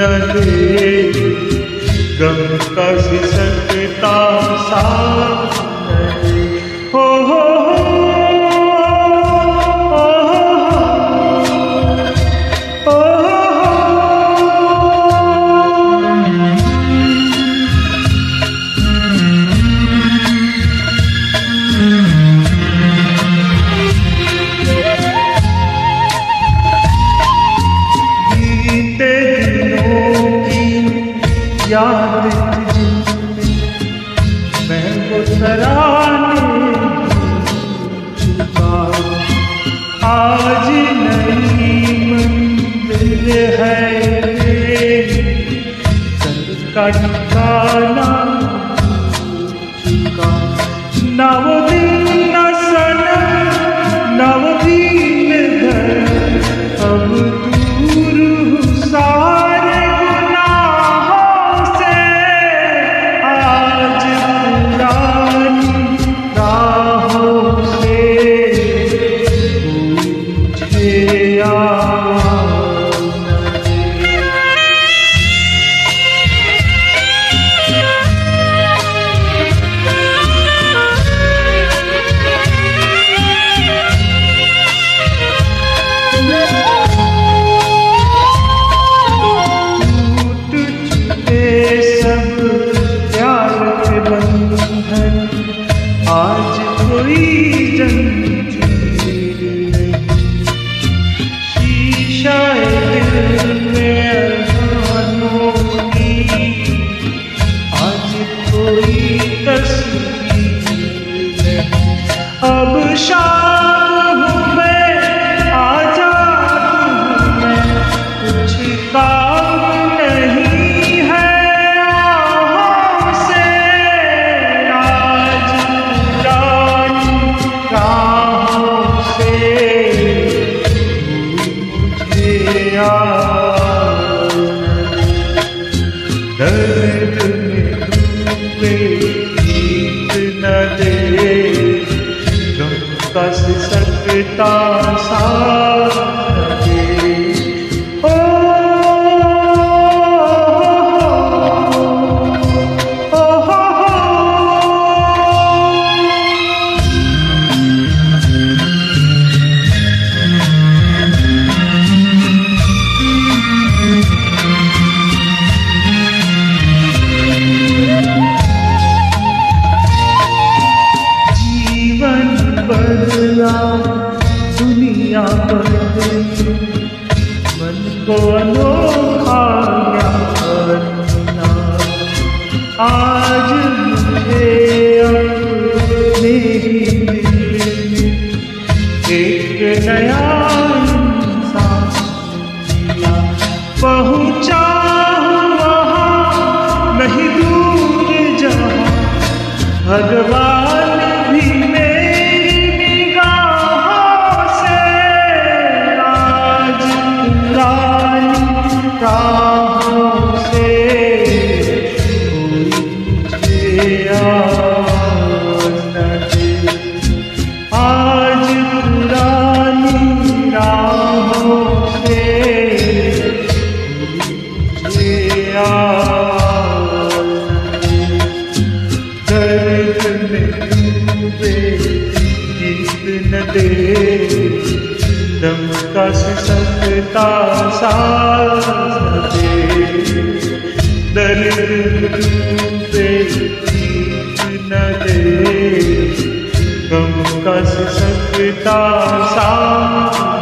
दे, गम का सिसकता साथ न दे। हो याद जिसमें मैं वो तराने चुका, आज नई मंजिल है कल का ठिकाना चुका। ना वो दिन ना सनम ना वो दिन घर, अब दूर हूँ सारे आज कोई जंजीर नहीं, शीशा दिल में अरमानों की आज कोई तस्वीर नहीं। अब शाम हूँ मैं, आजाद हूँ मैं, कुछ काम नहीं है आँखों से। राहों से मुझे दर्द में डूबे गीत न दे, गम का सिसकता साथ न दे। बदला दुनिया बदली, मन को अनोखा ज्ञान, आज मुझे अपने ही दिल में एक नया इंसान मिला। पहुँचा वहाँ नहीं दूर जहाँ, भगवान भी राहों से मुझे याद न दे। आज पुरानी राहों से मुझे याद न दे। दर्द में डूबे गीत न दे, दम का सिसकता साथ न दे। दर्द डूबे गीत न दे, गम का सिसकता साथ